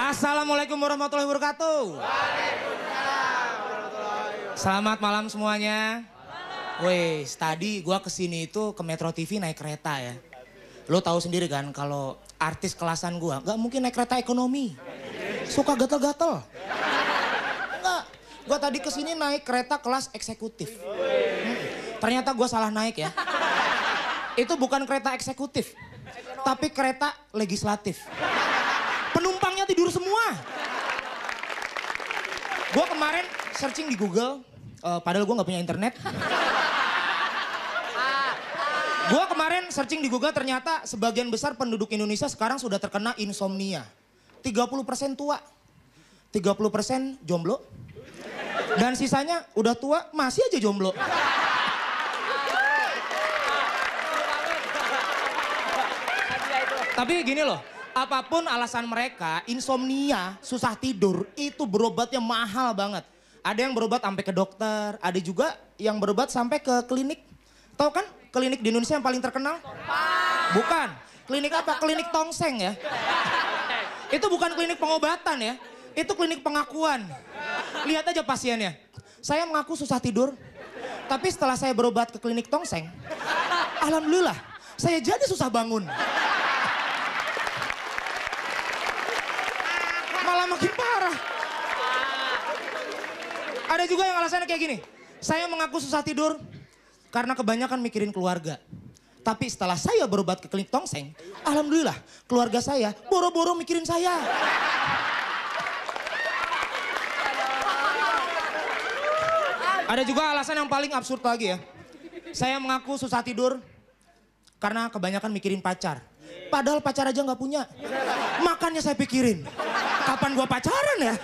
Assalamualaikum warahmatullahi wabarakatuh. Selamat malam semuanya. Wih, tadi gua kesini itu ke Metro TV naik kereta ya. Lo tahu sendiri kan kalau artis kelasan gua nggak mungkin naik kereta ekonomi. Suka gatel-gatel. Enggak, gua tadi kesini naik kereta kelas eksekutif. Ternyata gua salah naik ya. Itu bukan kereta eksekutif, tapi kereta legislatif. Penumpangnya tidur semua. Gue kemarin searching di Google, padahal gue nggak punya internet. Gue kemarin searching di Google, ternyata sebagian besar penduduk Indonesia sekarang sudah terkena insomnia. 30% tua, 30% jomblo, dan sisanya udah tua masih aja jomblo. Tapi gini loh, apapun alasan mereka, insomnia, susah tidur, itu berobatnya mahal banget. Ada yang berobat sampai ke dokter, ada juga yang berobat sampai ke klinik. Tahu kan klinik di Indonesia yang paling terkenal? Bukan. Klinik apa? Klinik tongseng ya. Itu bukan klinik pengobatan ya, itu klinik pengakuan. Lihat aja pasiennya. Saya mengaku susah tidur, tapi setelah saya berobat ke klinik tongseng, alhamdulillah, saya jadi susah bangun. Malah makin parah. Ada juga yang alasannya kayak gini. Saya mengaku susah tidur karena kebanyakan mikirin keluarga. Tapi setelah saya berobat ke klinik tongseng, alhamdulillah keluarga saya boro-boro mikirin saya. Ada juga alasan yang paling absurd lagi ya. Saya mengaku susah tidur karena kebanyakan mikirin pacar. Padahal pacar aja nggak punya. Makanya saya pikirin, kapan gua pacaran ya?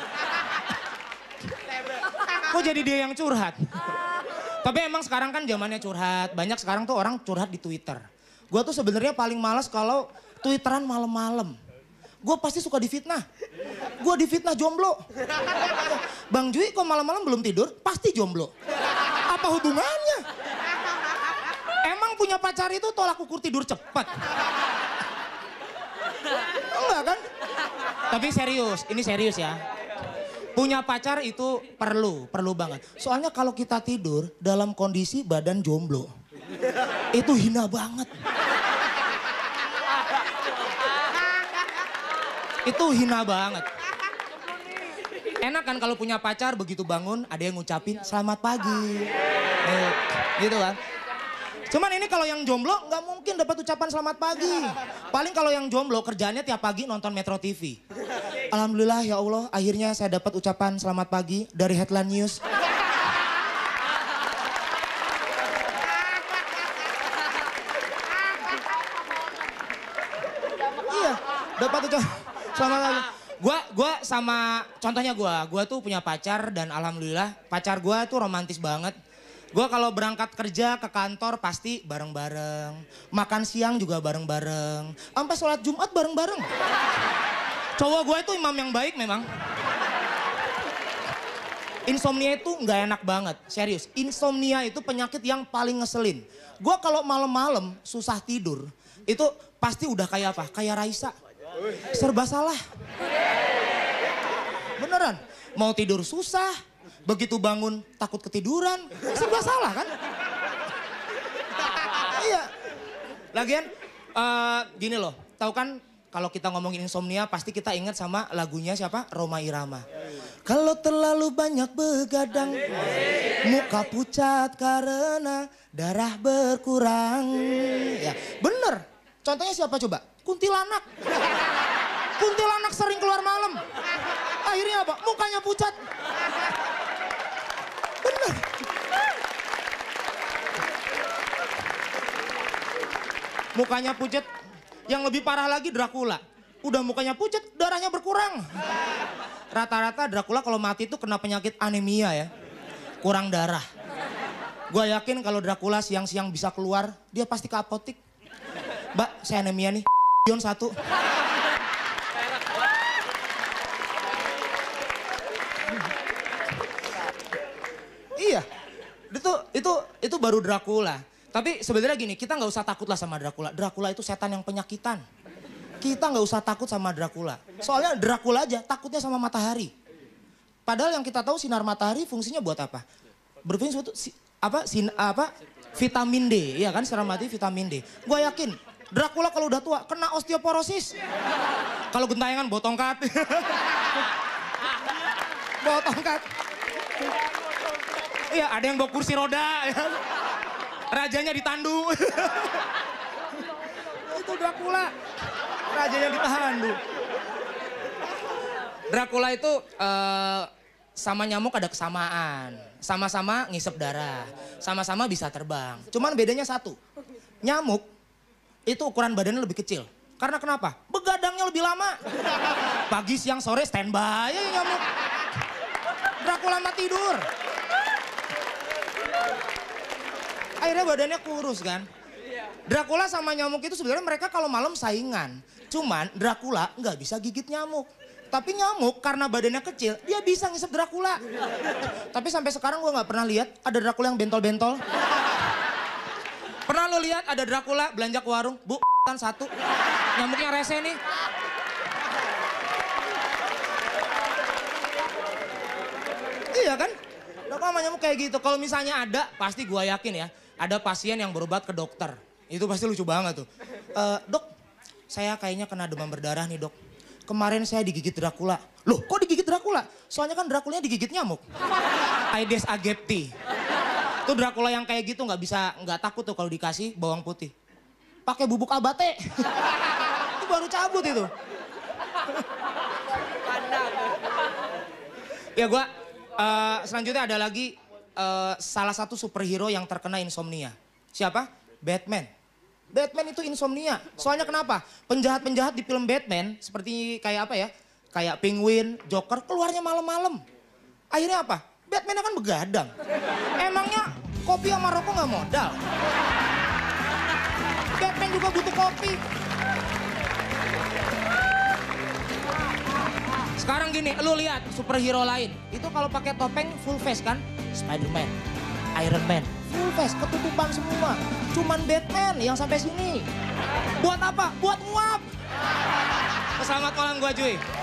Kok jadi dia yang curhat? Tapi emang sekarang kan zamannya curhat. Banyak sekarang tuh orang curhat di Twitter. Gua tuh sebenarnya paling malas kalau twitteran malam-malam. Gue pasti suka difitnah. Gue difitnah jomblo. Bang Jui kok malam-malam belum tidur? Pasti jomblo. Apa hubungannya? Emang punya pacar itu tolak ukur tidur cepat? Enggak kan? Tapi serius, ini serius ya. Punya pacar itu perlu banget. Soalnya kalau kita tidur dalam kondisi badan jomblo, itu hina banget. Itu hina banget. Enak kan kalau punya pacar begitu bangun ada yang ngucapin selamat pagi. Gitu kan. Cuman ini kalau yang jomblo nggak mungkin dapat ucapan selamat pagi. Paling kalau yang jomblo kerjaannya tiap pagi nonton Metro TV. Alhamdulillah ya Allah, akhirnya saya dapat ucapan selamat pagi dari Headline News. Iya, dapat ucapan selamat pagi. Gua sama contohnya gua tuh punya pacar dan alhamdulillah pacar gua tuh romantis banget. Gue kalau berangkat kerja ke kantor pasti bareng-bareng. Makan siang juga bareng-bareng. Sampai sholat Jumat bareng-bareng. Cowok gue itu imam yang baik memang. Insomnia itu nggak enak banget, serius. Insomnia itu penyakit yang paling ngeselin. Gue kalau malam-malam susah tidur, itu pasti udah kayak apa? Kayak Raisa. Serba salah. Beneran, mau tidur susah. Begitu bangun takut ketiduran, serba salah kan? Iya. Lagian gini loh, tahu kan kalau kita ngomongin insomnia pasti kita ingat sama lagunya siapa? Rhoma Irama. Kalau terlalu banyak begadang, muka pucat karena darah berkurang. Ya, bener. Contohnya siapa coba? Kuntilanak. Kuntilanak sering keluar malam. Akhirnya apa? Mukanya pucat. Bener. Mukanya pucat. Yang lebih parah lagi Dracula. Udah mukanya pucat, darahnya berkurang. Rata-rata Dracula kalau mati itu kena penyakit anemia ya. Kurang darah. Gua yakin kalau Dracula siang-siang bisa keluar, dia pasti ke apotik. Mbak, saya anemia nih. Ion 1. Iya, itu baru Dracula. Tapi sebenarnya gini, kita nggak usah takut lah sama Dracula. Dracula itu setan yang penyakitan. kita nggak usah takut sama Dracula. Soalnya Dracula aja takutnya sama matahari. Padahal yang kita tahu sinar matahari fungsinya buat apa? Berfungsi untuk vitamin D, ya kan, sinar matahari vitamin D. Gue yakin Dracula kalau udah tua kena osteoporosis. Kalau gentayangan bawa tongkat. Bawa tongkat. Iya, ada yang bawa kursi roda. Ya. Rajanya ditandu. Itu Dracula. Rajanya ditandu. Dracula itu sama nyamuk ada kesamaan. Sama-sama ngisep darah. Sama-sama bisa terbang. Cuman bedanya satu. Nyamuk itu ukuran badannya lebih kecil. Karena kenapa? Begadangnya lebih lama. Pagi, siang, sore standby ya nyamuk. Dracula mah tidur. Akhirnya badannya kurus kan. Dracula sama nyamuk itu sebenarnya mereka kalau malam saingan. Cuman Dracula nggak bisa gigit nyamuk. Tapi nyamuk karena badannya kecil, dia bisa ngisep Dracula. Tapi sampai sekarang gue nggak pernah lihat ada Dracula yang bentol-bentol. Pernah lo lihat ada Dracula belanja ke warung, Bu, kan satu. Nyamuknya rese nih. Iya kan? Dracula sama nyamuk kayak gitu. Kalau misalnya ada, pasti gue yakin ya. Ada pasien yang berobat ke dokter. Itu pasti lucu banget tuh. Dok, saya kayaknya kena demam berdarah nih dok. Kemarin saya digigit Dracula. Loh kok digigit Dracula? Soalnya kan Draculanya digigit nyamuk. Aedes aegypti. Tuh Dracula yang kayak gitu nggak takut tuh kalau dikasih bawang putih. Pakai bubuk abate. Itu baru cabut itu. Ya gua selanjutnya ada lagi salah satu superhero yang terkena insomnia. Siapa? Batman. Batman itu insomnia. Soalnya kenapa? Penjahat-penjahat di film Batman seperti kayak apa ya? Kayak Penguin, Joker keluarnya malam-malam. Akhirnya apa? Batman kan begadang. Emangnya kopi sama rokok nggak modal? Batman juga butuh kopi. Sekarang gini, lu lihat superhero lain. Itu kalau pakai topeng full face kan? Spider-Man, Iron Man, full face, ketutupan semua. Cuman Batman yang sampai sini. Buat apa? Buat nguap. Selamat malam gua cuy.